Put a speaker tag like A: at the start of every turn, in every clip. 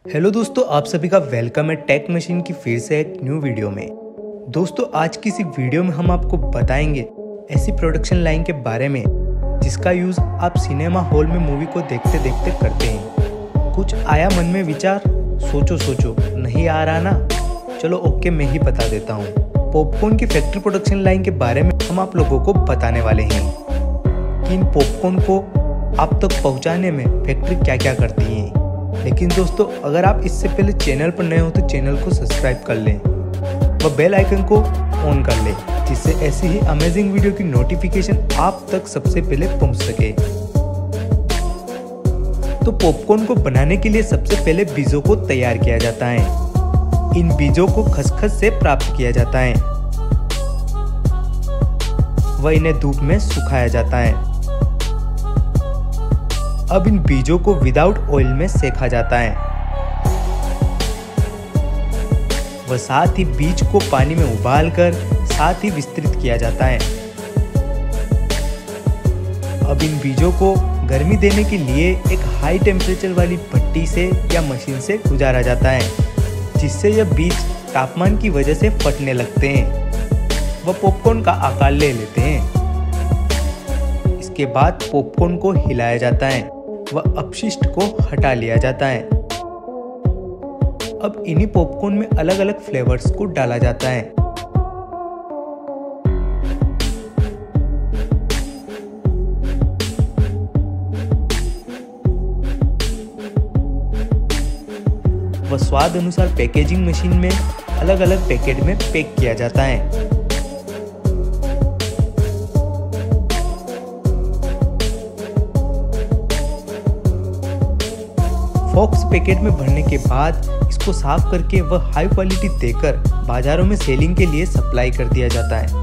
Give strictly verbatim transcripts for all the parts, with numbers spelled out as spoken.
A: Hello दोस्तों, आप सभी का वेलकम है टेक मशीन की फिर से एक न्यू वीडियो में। दोस्तों, आज की इस वीडियो में हम आपको बताएंगे ऐसी प्रोडक्शन लाइन के बारे में जिसका यूज़ आप सिनेमा हॉल में मूवी को देखते देखते करते हैं। कुछ आया मन में विचार, सोचो सोचो नहीं आ रहा ना? चलो ओके, मैं ही बता देता हूँ। पॉपकॉर्न की फैक्ट्री प्रोडक्शन लाइन के बारे में हम आप लोगों को बताने वाले हैं कि इन पॉपकॉर्न को आप तक पहुँचाने में फैक्ट्री क्या क्या करती है। लेकिन दोस्तों, अगर आप इससे पहले चैनल पर नए हो तो चैनल को सब्सक्राइब कर लें व बेल आइकन को ऑन कर लें, जिससे ऐसी ही अमेजिंग वीडियो की नोटिफिकेशन आप तक सबसे पहले पहुंच सके। तो पॉपकॉर्न को बनाने के लिए सबसे पहले बीजों को तैयार किया जाता है। इन बीजों को खसखस से प्राप्त किया जाता है व इन्हें धूप में सुखाया जाता है। अब इन बीजों को विदाउट ऑयल में सेका जाता है व साथ ही बीज को पानी में उबालकर साथ ही विस्तृत किया जाता है। अब इन बीजों को गर्मी देने के लिए एक हाई टेम्परेचर वाली भट्टी से या मशीन से गुजारा जाता है, जिससे यह बीज तापमान की वजह से फटने लगते हैं व पॉपकॉर्न का आकार ले लेते हैं। इसके बाद पॉपकॉर्न को हिलाया जाता है व अपशिष्ट को हटा लिया जाता है। अब इन्हीं पॉपकॉर्न में अलग अलग फ्लेवर्स को डाला जाता है। व स्वाद अनुसार पैकेजिंग मशीन में अलग अलग पैकेट में पैक किया जाता है। फॉक्स पैकेट में भरने के बाद इसको साफ करके वह हाई क्वालिटी देकर बाजारों में सेलिंग के लिए सप्लाई कर दिया जाता है।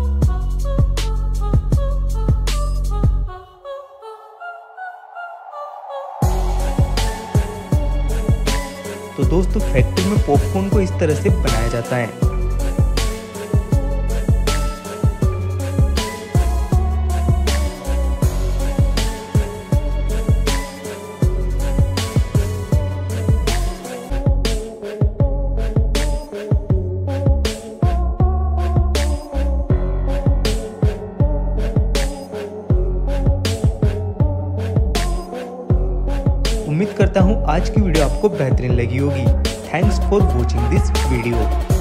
A: तो दोस्तों, फैक्ट्री में पॉपकॉर्न को इस तरह से बनाया जाता है। उम्मीद करता हूँ आज की वीडियो आपको बेहतरीन लगी होगी। Thanks for watching this video.